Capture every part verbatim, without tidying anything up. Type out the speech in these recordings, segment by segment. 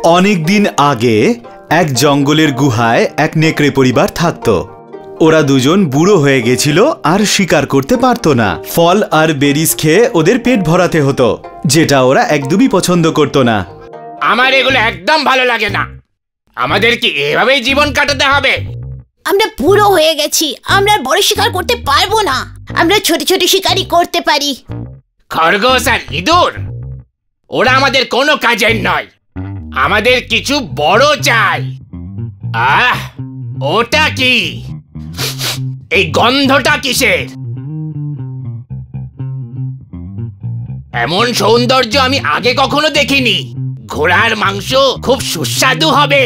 অনেক দিন আগে এক জঙ্গলের গুহায় এক নেকড়ে পরিবার থাকতো। ওরা দুজন বুড়ো হয়ে গেছিল আর শিকার করতে পারতো না। ফল আর বেরিজ খেয়ে ওদের পেট ভরাতে হতো, যেটা ওরা একদমই পছন্দ করতো না। আমার এগুলো একদম ভালো লাগে না। আমাদের কি এভাবেই জীবন কাটাতে হবে? আমরা বুড়ো হয়ে গেছি, আমরা বড় শিকার করতে পারবো না। আমরা ছোট ছোট শিকারই করতে পারি। খরগোশ আর ইঁদুর ওরা আমাদের কোনো কাজের নয়। আমাদের কিছু বড় চাই। আহ, ওটা কি? এই গন্ধটা কিসের? এমন সৌন্দর্য আমি আগে কখনো দেখিনি। ঘোড়ার মাংস খুব সুস্বাদু হবে।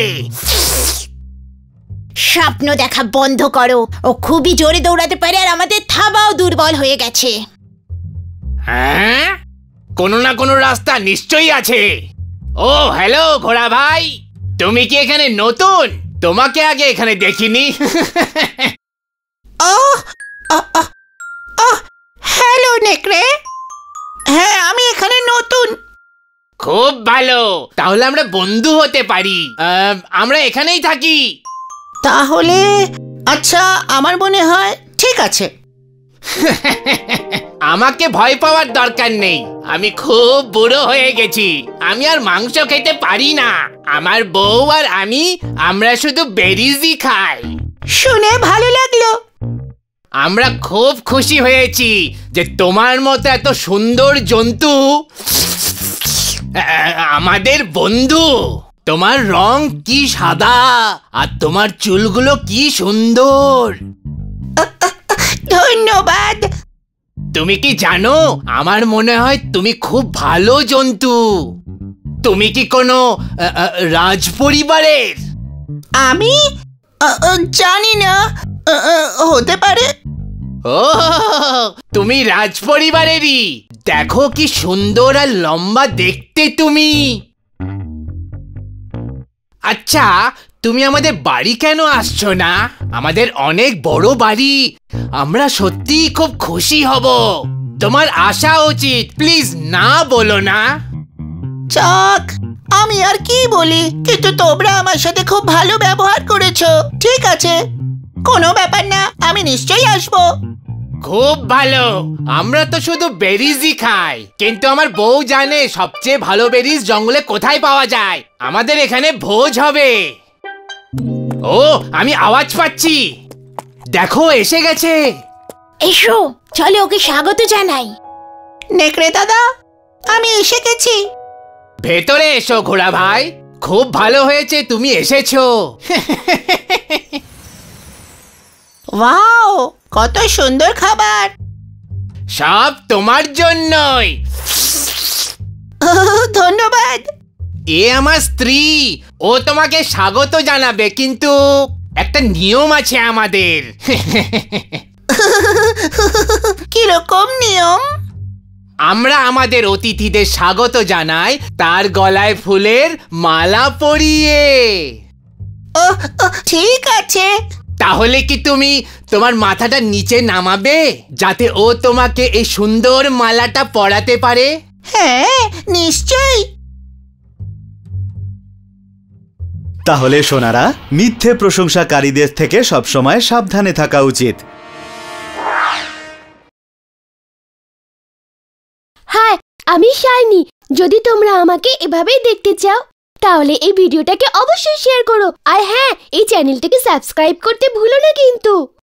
স্বপ্ন দেখা বন্ধ করো। ও খুবই জোরে দৌড়াতে পারে আর আমাদের থাবাও দুর্বল হয়ে গেছে। হ্যাঁ, কোনো না কোনো রাস্তা নিশ্চয়ই আছে। ও হ্যালো ঘোড়া ভাই, তুমি কি এখানে নতুন? তোমাকে আগে এখানে দেখিনি। হ্যালো নেকড়ে। হ্যাঁ, আমি এখানে নতুন। খুব ভালো, তাহলে আমরা বন্ধু হতে পারি। আমরা এখানেই থাকি। তাহলে আচ্ছা, আমার মনে হয় ঠিক আছে। আমাকে ভয় পাওয়ার দরকার নেই। আমি খুব বুড়ো হয়ে গেছি। আমি আর মাংস খেতে পারি না। আমার বউ আর আমি আমরা শুধু বেরিজই খাই। শুনে ভালো লাগলো। আমরা খুব খুশি হয়েছি যে তোমার মতো এত সুন্দর জন্তু আমাদের বন্ধু। তোমার রং কি সাদা আর তোমার চুলগুলো কি সুন্দর। ধন্যবাদ। তুমি কি জানো, আমার মনে হয় তুমি খুব ভালো জন্তু। তুমি কি কোনো রাজ পরিবারের? আমি জানি না, হতে পারে। ও, তুমি রাজ পরিবারেরই। দেখো কি সুন্দর আর লম্বা দেখতে তুমি। আচ্ছা, তুমি আমাদের বাড়ি কেন আসছো না? আমাদের অনেক বড় বাড়ি। আমরা সত্যিই খুব খুশি হব। তোমার আসা উচিত। প্লিজ না বলো না। যাক, আমি আর কি বলি, কিন্তু তোমরা আমার সাথে খুব ভালো ব্যবহার করেছো। ঠিক আছে, কোনো ব্যাপার না, আমি নিশ্চয়ই আসবো। খুব ভালো। আমরা তো শুধু বেরিজই খাই, কিন্তু আমার বউ জানে সবচেয়ে ভালো বেরিজ জঙ্গলে কোথায় পাওয়া যায়। আমাদের এখানে ভোজ হবে। ও, আমি আওয়াজ পাচ্ছি। দেখো, এসে গেছে। এসো, চলো ওকে স্বাগত জানাই। নেকড়ে দাদা, আমি এসে গেছি। ভেতরে এসো ঘোড়া ভাই। খুব ভালো হয়েছে তুমি এসেছো। ওয়াও, কত সুন্দর খাবার। সব তোমার জন্যই। ধন্যবাদ। এ আমার স্ত্রী, ও তোমাকে স্বাগত জানাবে, কিন্তু একটা নিয়ম আছে আমাদের। কিরকম নিয়ম? আমরা আমাদের অতিথিদের স্বাগত জানাই তার গলায় ফুলের মালা পরিয়ে। ঠিক আছে। তাহলে কি তুমি তোমার মাথাটা নিচে নামাবে, যাতে ও তোমাকে এই সুন্দর মালাটা পরাতে পারে? হ্যাঁ, নিশ্চয়ই। তাহলে সোনারা, মিথ্যে প্রশংসাকারীদের থেকে সবসময় সাবধানে থাকা উচিত। হাই, আমি শাইনি। যদি তোমরা আমাকে এভাবেই দেখতে চাও, তাহলে এই ভিডিওটাকে অবশ্যই শেয়ার করো। আর হ্যাঁ, এই চ্যানেলটাকে সাবস্ক্রাইব করতে ভুলো না কিন্তু।